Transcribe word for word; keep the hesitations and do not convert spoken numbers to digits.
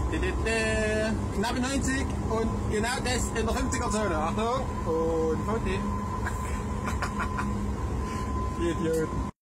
Knappe neunzig und genau das in der fünfziger Zone. Achtung und Foto. Die Idioten.